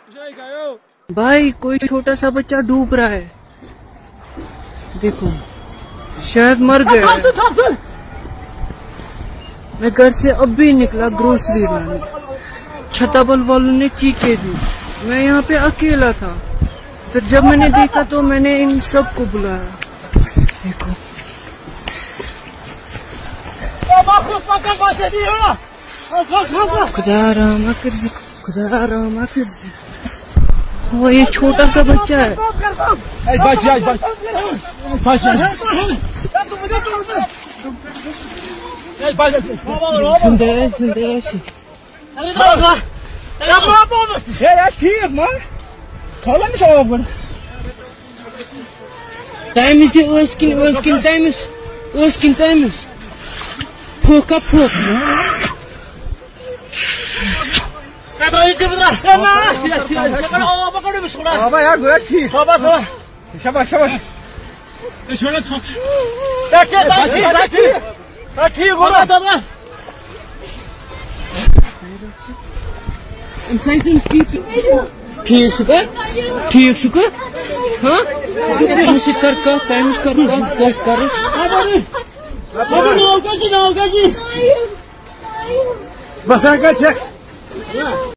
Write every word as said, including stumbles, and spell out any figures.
भाई कोई छोटा सा बच्चा डूब रहा है, देखो शायद मर गया है। मैं घर से अब भी निकला ग्रोसरी लाने, छताबल वालों ने चीखे दी, मैं यहाँ पे अकेला था। फिर जब मैंने देखा तो मैंने इन सबको बुलाया। देखो खुदा रहम कर जी, खुदा रहम कर जी। वो ये छोटा सा बच्चा है। सुंदर सुंदर सी time is the Erskine, Erskine time is, Erskine time is. Poke up, poke. Baba ya göğe çiğ. Baba baba. Şabaş şabaş. Şöyle tut. Bekle sakin sakin. Sakin baba tamam. Sen ठीक शुक्र, ठीक शुक्र, हाँ? मुझे कर कर, टाइम्स कर कर कर कर। Basa kaç ya.